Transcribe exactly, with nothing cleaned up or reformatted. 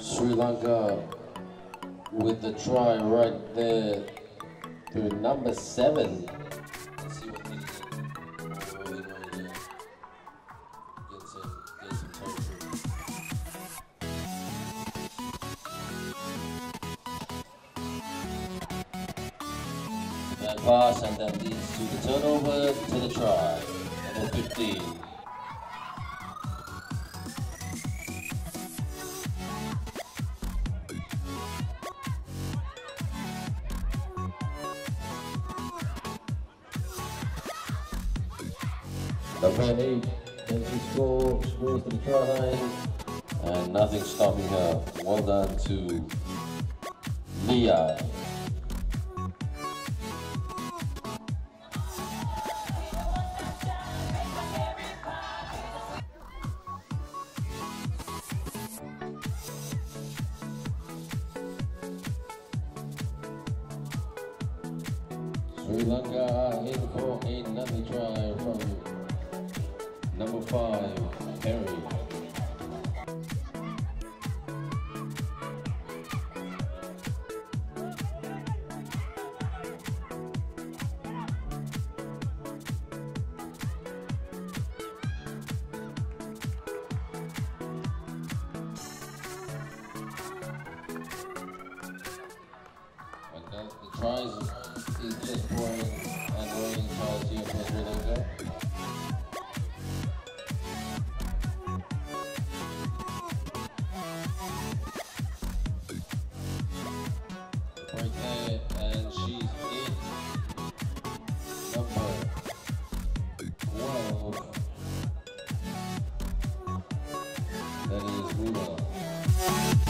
Sri Lanka with the try right there to number seven. Let's see what they get. Oh, they know, yeah. Get some, get some temperature. That pass and that leads to the turnover to the try. Number fifteen. Number eight, and she scores, scores to the try line, and nothing stopping her. Well done to Leah. Sri Lanka are in for another try from number five, Perry. But that, the tries is just pouring and raining tries here for Sri Lanka. Right there, and she's in number twelve. That is Rula.